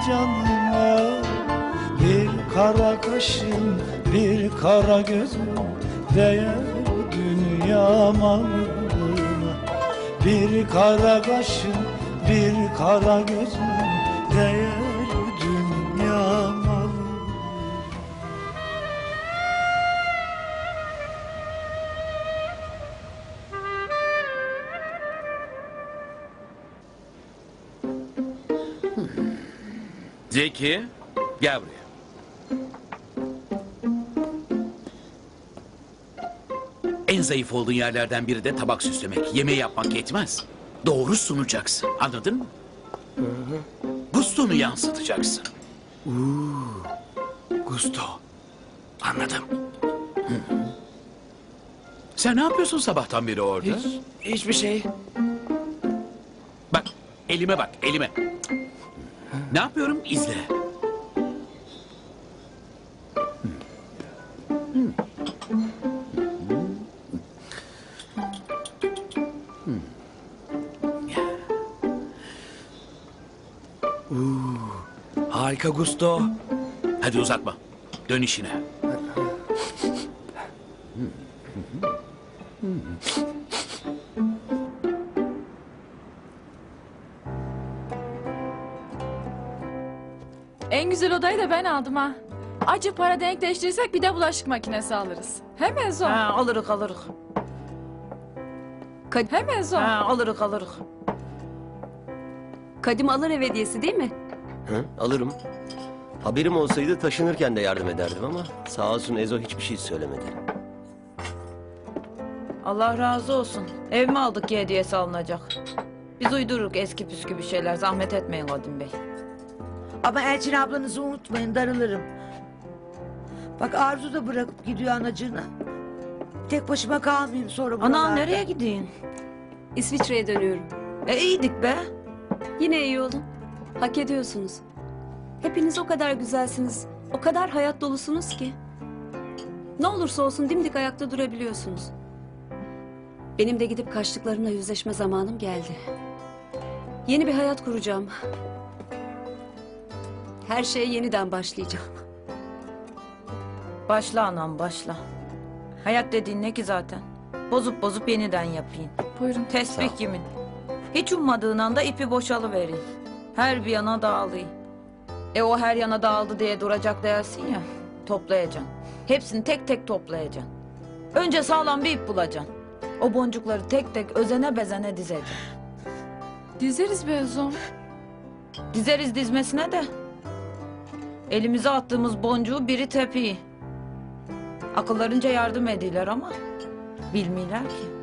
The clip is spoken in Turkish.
canıma. Bir kara kaşın, bir kara gözün değer dünya malına. Bir kara kaşın, bir kara gözün değer dünya malına. Zeki, gel buraya. En zayıf olduğun yerlerden biri de tabak süslemek. Yemeği yapmak yetmez. Doğru sunacaksın. Anladın mı? Gustonu yansıtacaksın. Gusto. Anladım. Sen ne yapıyorsun sabahtan beri orada? Hiçbir şey. Bak, elime bak, elime. Ne yapıyorum? İzle. Harika Gusto. Hadi uzatma. Dön işine. En güzel odayı da ben aldım ha. Acı para denkleştirirsek bir de bulaşık makinesi alırız. Hemen zor. Ha, alırık alırık. Hemen zor. Ha, alırık alırık. Kadim alır ev hediyesi değil mi? Hı, alırım. Haberim olsaydı taşınırken de yardım ederdim ama sağ olsun Ezo hiçbir şey söylemedi. Allah razı olsun. Ev mi aldık ki hediyesi alınacak? Biz uydururuk eski püskü bir şeyler. Zahmet etmeyin Kadim Bey. Ama Elçin ablanızı unutmayın, darılırım. Bak Arzu da bırakıp gidiyor anacığına. Tek başıma kalmayayım sonra buralarda. Anam nereye gideyim? İsviçre'ye dönüyorum. İyiydik be. Yine iyi olun. Hak ediyorsunuz. Hepiniz o kadar güzelsiniz. O kadar hayat dolusunuz ki. Ne olursa olsun dimdik ayakta durabiliyorsunuz. Benim de gidip kaçtıklarımla yüzleşme zamanım geldi. Yeni bir hayat kuracağım. Her şeye yeniden başlayacağım. Başla anam başla. Hayat dediğin ne ki zaten? Bozup bozup yeniden yapayım. Buyurun. Tesbih kimin? Hiç ummadığın anda ipi boşalıvereyim. Her bir yana dağılayım. O her yana dağıldı diye duracak değilsin ya. Toplayacaksın. Hepsini tek tek toplayacaksın. Önce sağlam bir ip bulacaksın. O boncukları tek tek özene bezene dizeceksin. Dizeriz be Özom. Dizeriz dizmesine de. Elimize attığımız boncuğu biri tepiği. Akıllarınca yardım ediyorlar ama bilmiyorlar ki.